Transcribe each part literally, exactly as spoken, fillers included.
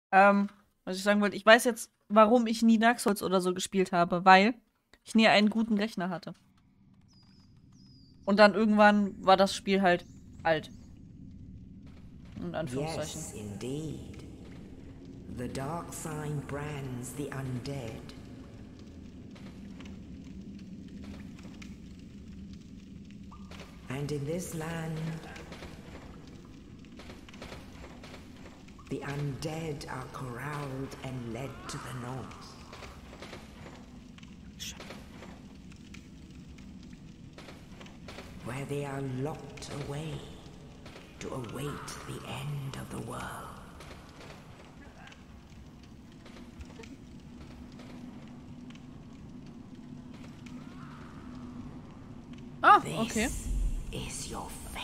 Ähm, was ich sagen wollte, ich weiß jetzt, warum ich nie Dark Souls oder so gespielt habe, weil ich nie einen guten Rechner hatte. Und dann irgendwann war das Spiel halt alt. In Anführungszeichen. Yes, indeed. The dark sign brands the undead. And in this land, the undead are corralled and led to the north. Where they are locked away to await the end of the world. Ah, okay. This is your fate.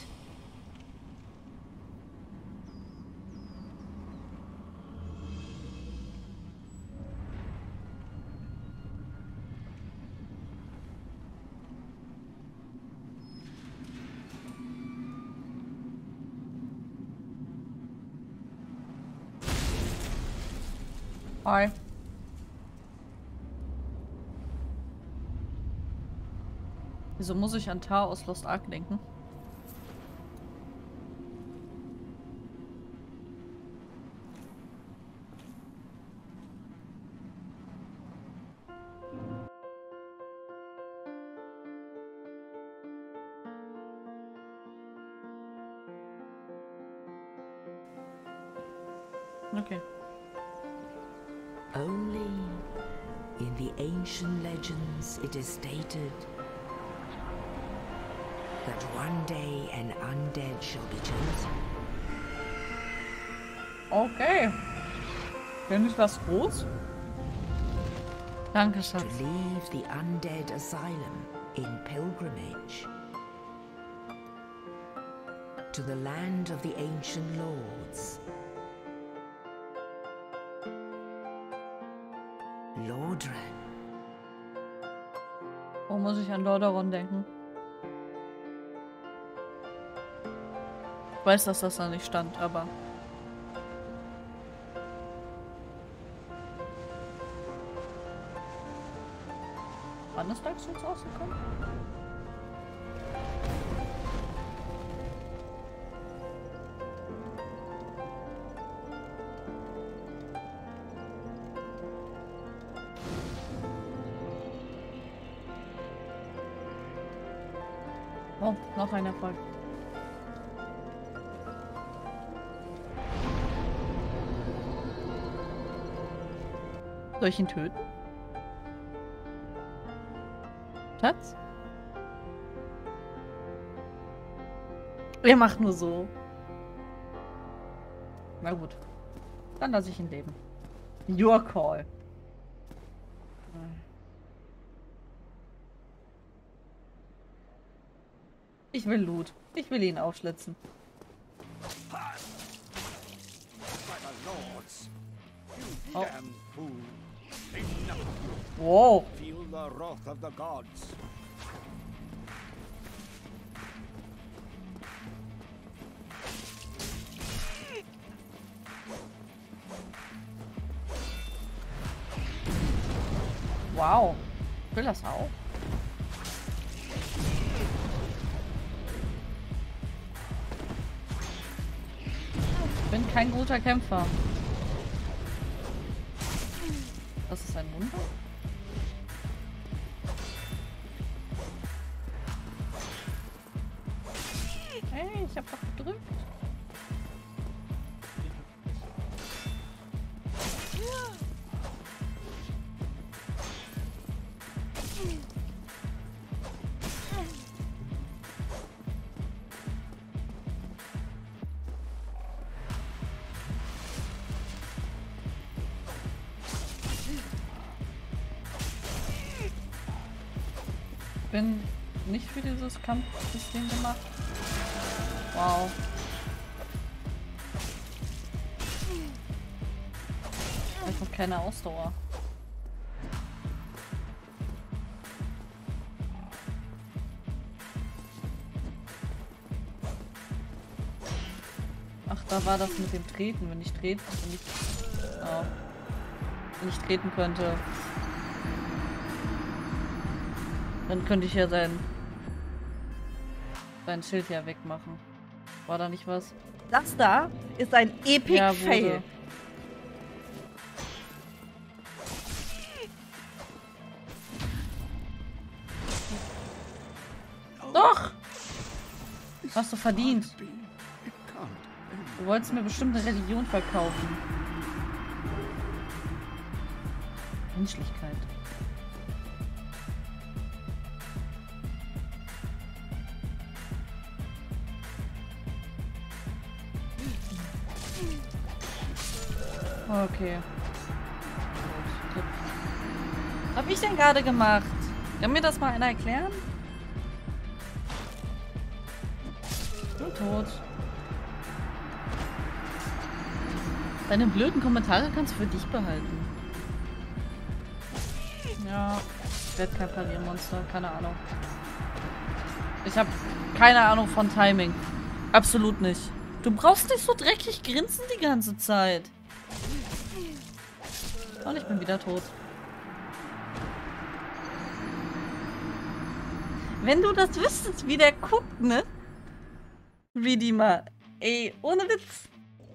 Hi. Wieso muss ich an Tar aus Lost Ark denken? Okay. Only in the ancient legends it is stated that one day an undead shall be chosen. Okay. Finde ich was groß? Danke, Schatz. To leave the undead asylum in pilgrimage to the land of the ancient lords. Lordran. Wo muss ich an Lordaeron denken? Ich weiß, dass das da nicht stand, aber... Wann ist Dark Souls rausgekommen? Oh, noch ein Erfolg. Soll ich ihn töten? Schatz? Er macht nur so. Na gut. Dann lasse ich ihn leben. Your call. Ich will Loot. Ich will ihn aufschlitzen. Oh. Wow. Feel the wrath of the gods. Wow. Ich will das auch. Ich bin kein guter Kämpfer. Das ist ein Wunder. Hey, ich hab doch gedrückt. Ich bin nicht für dieses Kampfsystem gemacht. Wow. Einfach keine Ausdauer. Ach, da. Oder war das mit dem Treten, wenn ich treten, wenn ich, oh, wenn ich treten könnte? Dann könnte ich ja sein, sein Schild ja wegmachen. War da nicht was? Das da ist ein Epic Ja, Fail. wurde. Doch! Hast du verdient. It can't end. Du wolltest mir bestimmt eine Religion verkaufen. Menschlichkeit. Okay. Gut. Was hab ich denn gerade gemacht? Kann mir das mal einer erklären? Bin tot. Deine blöden Kommentare kannst du für dich behalten. Ja, ich werde kein Pariermonster, keine Ahnung. Ich habe keine Ahnung von Timing. Absolut nicht. Du brauchst nicht so dreckig grinsen die ganze Zeit. Und ich bin wieder tot. Wenn du das wüsstest, wie der guckt, ne? Redeemer. Ey, ohne Witz.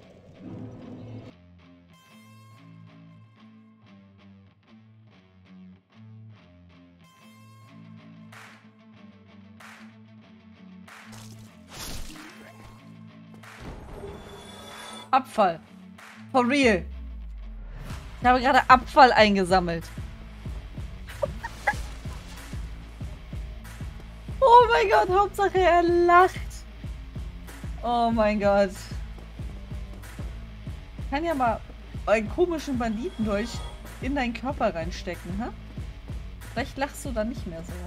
Abfall. For real. Ich habe gerade Abfall eingesammelt. Oh mein Gott, Hauptsache er lacht. Oh mein Gott. Ich kann ja mal einen komischen Banditen durch in deinen Körper reinstecken, ha? Vielleicht lachst du dann nicht mehr so.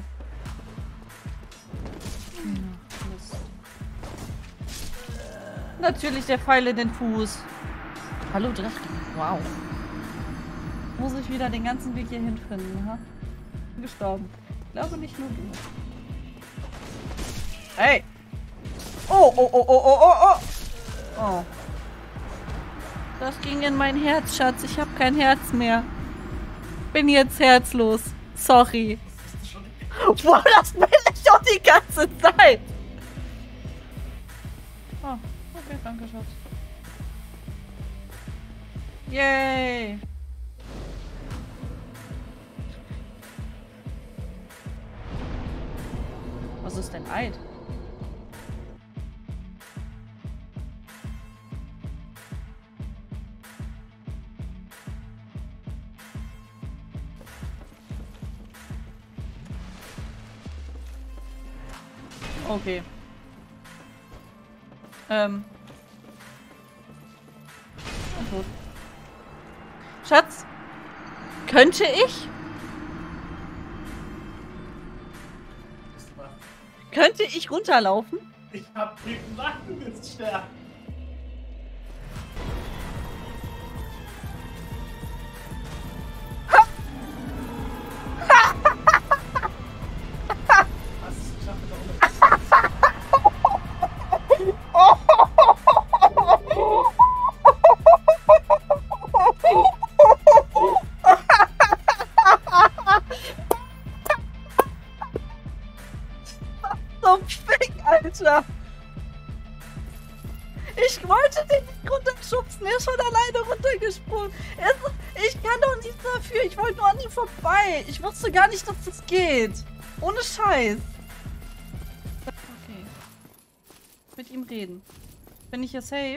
Hm, Mist. Natürlich der Pfeil in den Fuß. Hallo Drache. Wow. Muss ich wieder den ganzen Weg hier hinfinden, ha? Bin gestorben. Ich glaube nicht nur du. Hey! Oh, oh, oh, oh, oh, oh, oh! Oh. Das ging in mein Herz, Schatz. Ich habe kein Herz mehr. Bin jetzt herzlos. Sorry. Wow, das bin ich doch die ganze Zeit! Oh, okay, danke, Schatz. Yay! Was ist denn Eid? Okay. Ähm. Und tot. Schatz, könnte ich? Könnte ich runterlaufen? Ich hab dir gesagt, du willst sterben. Hast du es geschafft, mit So Fick, Alter! Ich wollte den nicht runterschubsen, er ist schon alleine runtergesprungen. Er ist, ich kann doch nichts dafür, ich wollte nur an ihm vorbei. Ich wusste gar nicht, dass das geht. Ohne Scheiß. Okay. Mit ihm reden. Bin ich hier safe?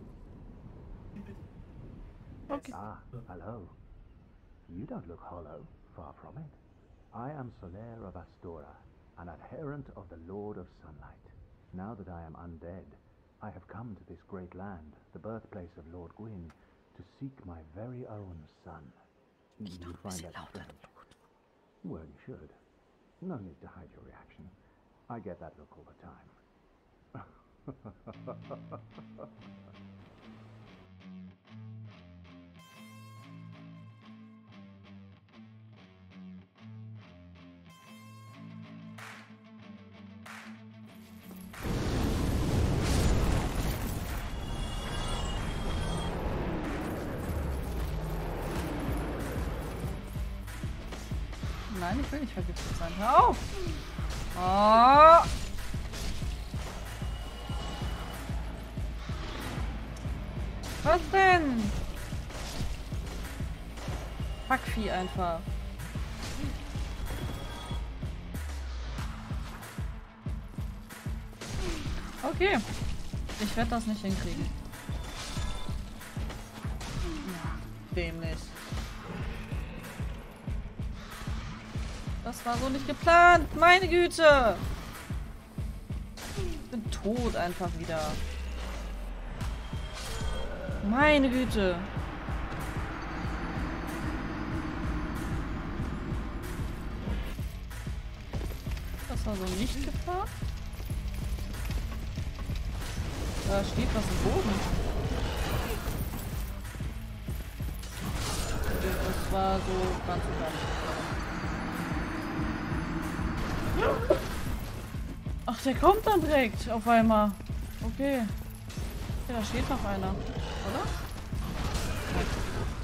Okay. Ah, hello. You don't look hollow, far from it. I am Solaire of Astora, an adherent of the Lord of Sunlight. Now that I am undead, I have come to this great land, the birthplace of Lord Gwyn, to seek my very own son. You find that strange? Well, you should. No need to hide your reaction. I get that look all the time. Nein, ich will nicht vergiftet sein. Hör auf! Oh. Was denn? Fuckvieh einfach. Okay. Ich werde das nicht hinkriegen. Dämlich. Das war so nicht geplant. Meine Güte. Ich bin tot einfach wieder. Meine Güte. Das war so nicht geplant. Da steht was im Boden. Das war so ganz klar. Ach, der kommt dann direkt auf einmal. Okay. Ja, da steht noch einer, oder?